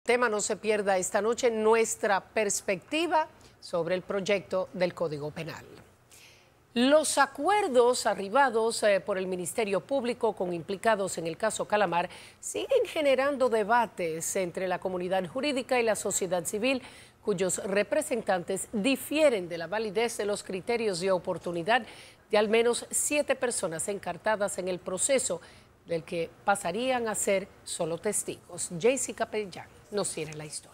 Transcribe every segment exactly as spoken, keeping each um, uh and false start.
tema, no se pierda esta noche nuestra perspectiva sobre el proyecto del Código Penal. Los acuerdos arribados eh, por el Ministerio Público con implicados en el caso Calamar siguen generando debates entre la comunidad jurídica y la sociedad civil, cuyos representantes difieren de la validez de los criterios de oportunidad de al menos siete personas encartadas en el proceso, del que pasarían a ser solo testigos. Jaycee Capellán nos tiene la historia.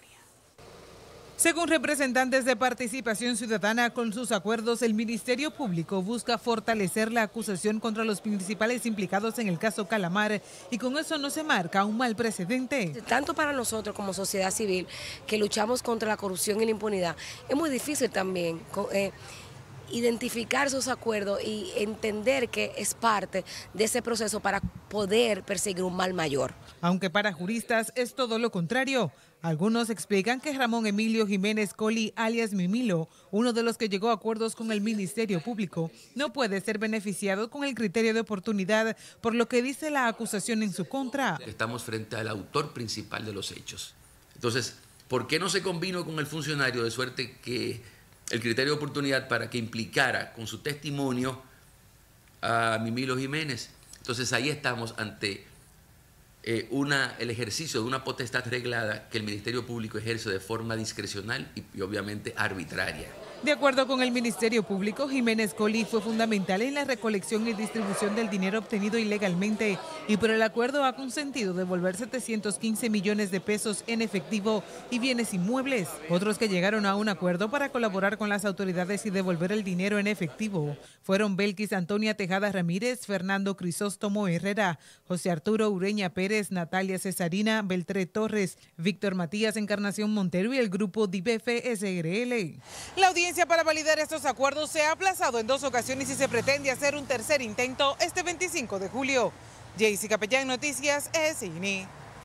Según representantes de Participación Ciudadana, con sus acuerdos el Ministerio Público busca fortalecer la acusación contra los principales implicados en el caso Calamar y con eso no se marca un mal precedente. Tanto para nosotros como sociedad civil que luchamos contra la corrupción y la impunidad, es muy difícil también eh, identificar esos acuerdos y entender que es parte de ese proceso para poder perseguir un mal mayor. Aunque para juristas es todo lo contrario. Algunos explican que Ramón Emilio Jiménez Colli, alias Mimilo, uno de los que llegó a acuerdos con el Ministerio Público, no puede ser beneficiado con el criterio de oportunidad, por lo que dice la acusación en su contra. Estamos frente al autor principal de los hechos. Entonces, ¿por qué no se combinó con el funcionario de suerte que el criterio de oportunidad para que implicara con su testimonio a Mimilo Jiménez? Entonces ahí estamos ante eh, una, el ejercicio de una potestad reglada que el Ministerio Público ejerce de forma discrecional y, y obviamente arbitraria. De acuerdo con el Ministerio Público, Jiménez Colli fue fundamental en la recolección y distribución del dinero obtenido ilegalmente y por el acuerdo ha consentido devolver setecientos quince millones de pesos en efectivo y bienes inmuebles. Otros que llegaron a un acuerdo para colaborar con las autoridades y devolver el dinero en efectivo fueron Belkis Antonia Tejada Ramírez, Fernando Crisóstomo Herrera, José Arturo Ureña Pérez, Natalia Cesarina, Beltré Torres, Víctor Matías Encarnación Montero y el grupo D I B F S R L. La audiencia para validar estos acuerdos se ha aplazado en dos ocasiones y se pretende hacer un tercer intento este veinticinco de julio. Jaycee Capellán, Noticias E S I N I.